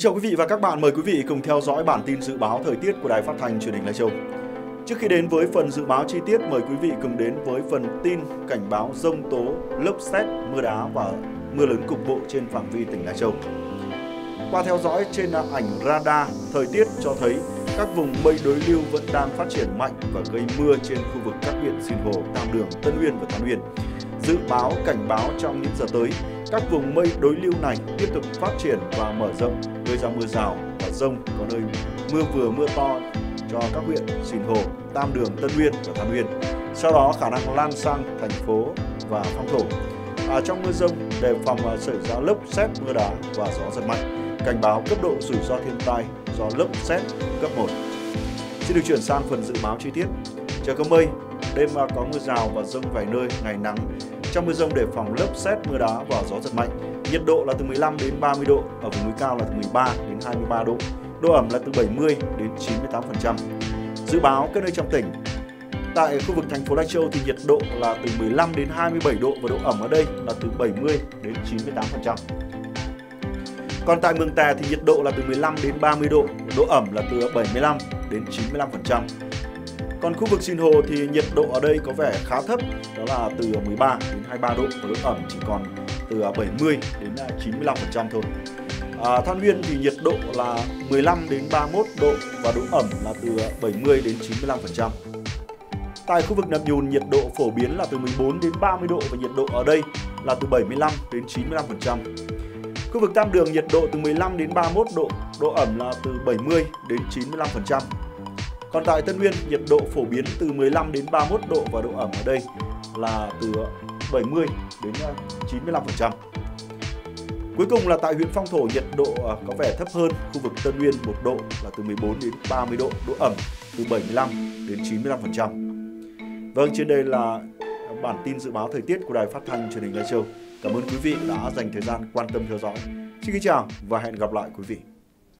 chào quý vị và các bạn, mời quý vị cùng theo dõi bản tin dự báo thời tiết của Đài Phát thanh Truyền hình Lai Châu. Trước khi đến với phần dự báo chi tiết, mời quý vị cùng đến với phần tin cảnh báo dông tố, lốc sét, mưa đá và mưa lớn cục bộ trên phạm vi tỉnh Lai Châu. Qua theo dõi trên ảnh radar, thời tiết cho thấy các vùng mây đối lưu vẫn đang phát triển mạnh và gây mưa trên khu vực các huyện Sinh Hồ, Tam Đường, Tân Uyên và Than Uyên. Dự báo cảnh báo trong những giờ tới, các vùng mây đối lưu này tiếp tục phát triển và mở rộng, gây ra mưa rào và dông, có nơi mưa vừa mưa to cho các huyện Sinh Hồ, Tam Đường, Tân Uyên và Than Uyên. Sau đó khả năng lan sang thành phố và Phong Thổ. Trong mưa dông đề phòng xảy ra lốc sét, mưa đá và gió giật mạnh. Cảnh báo cấp độ rủi ro thiên tai do lốc sét cấp 1. Xin được chuyển sang phần dự báo chi tiết. Trời có mây, đêm có mưa rào và dông vài nơi, ngày nắng. Trong mưa dông đề phòng lốc sét, mưa đá và gió giật mạnh. Nhiệt độ là từ 15 đến 30 độ, ở vùng núi cao là từ 13 đến 23 độ. Độ ẩm là từ 70 đến 98%. Dự báo các nơi trong tỉnh. Tại khu vực thành phố Lai Châu thì nhiệt độ là từ 15 đến 27 độ và độ ẩm ở đây là từ 70 đến 98%. Còn tại Mường Tè thì nhiệt độ là từ 15 đến 30 độ, độ ẩm là từ 75 đến 95%. Còn khu vực Sinh Hồ thì nhiệt độ ở đây có vẻ khá thấp, đó là từ 13 đến 23 độ và độ ẩm chỉ còn từ 70 đến 95% thôi. Than Uyên thì nhiệt độ là 15 đến 31 độ và độ ẩm là từ 70 đến 95%. Tại khu vực Nậm Nhùn nhiệt độ phổ biến là từ 14 đến 30 độ và nhiệt độ ở đây là từ 75 đến 95%. Khu vực Tam Đường nhiệt độ từ 15 đến 31 độ, độ ẩm là từ 70 đến 95%. Còn tại Tân Uyên, nhiệt độ phổ biến từ 15 đến 31 độ và độ ẩm ở đây là từ 70 đến 95%. Cuối cùng là tại huyện Phong Thổ, nhiệt độ có vẻ thấp hơn khu vực Tân Uyên 1 độ là từ 14 đến 30 độ, độ ẩm từ 75 đến 95%. Vâng, trên đây là bản tin dự báo thời tiết của Đài Phát thanh Truyền hình Lai Châu. Cảm ơn quý vị đã dành thời gian quan tâm theo dõi. Xin kính chào và hẹn gặp lại quý vị.